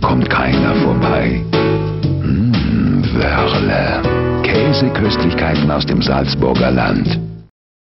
kommt keiner vorbei. Wörle. Käseköstlichkeiten aus dem Salzburger Land.